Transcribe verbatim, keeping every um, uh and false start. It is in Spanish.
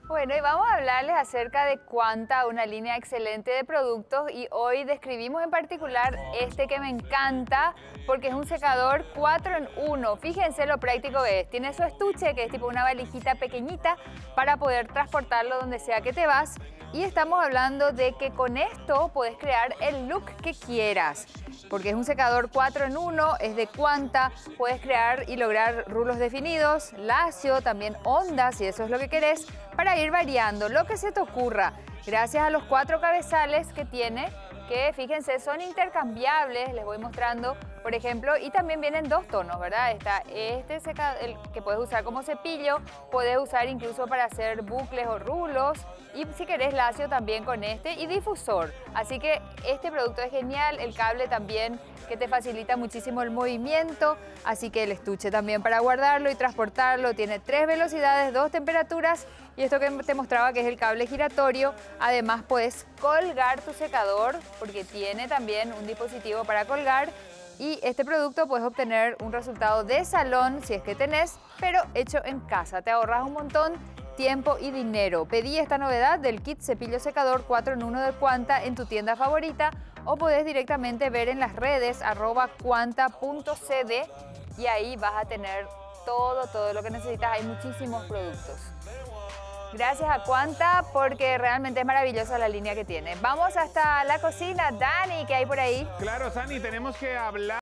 Bueno, y vamos a hablarles acerca de Quanta, una línea excelente de productos, y hoy describimos en particular este que me encanta porque es un secador cuatro en uno. Fíjense lo práctico que es. Tiene su estuche, que es tipo una valijita pequeñita para poder transportarlo donde sea que te vas. Y estamos hablando de que con esto puedes crear el look que quieras, porque es un secador cuatro en uno, es de Quanta, puedes crear y lograr rulos definidos, lacio, también ondas, si eso es lo que querés, para ir variando lo que se te ocurra. Gracias a los cuatro cabezales que tiene, que fíjense son intercambiables, les voy mostrando, por ejemplo, y también vienen dos tonos, ¿verdad? Está este secador, el que puedes usar como cepillo, puedes usar incluso para hacer bucles o rulos, y si querés lacio también con este, y difusor. Así que este producto es genial, el cable también que te facilita muchísimo el movimiento, así que el estuche también para guardarlo y transportarlo, tiene tres velocidades, dos temperaturas, y esto que te mostraba que es el cable giratorio. Además puedes colgar tu secador porque tiene también un dispositivo para colgar, y este producto puedes obtener un resultado de salón si es que tenés, pero hecho en casa. Te ahorras un montón tiempo y dinero. Pedí esta novedad del kit cepillo secador cuatro en uno de Quanta en tu tienda favorita, o podés directamente ver en las redes arroba quanta punto cd, y ahí vas a tener todo, todo lo que necesitas. Hay muchísimos productos. Gracias a Quanta porque realmente es maravillosa la línea que tiene. Vamos hasta la cocina. Dani, ¿qué hay por ahí? Claro, Sani, tenemos que hablar.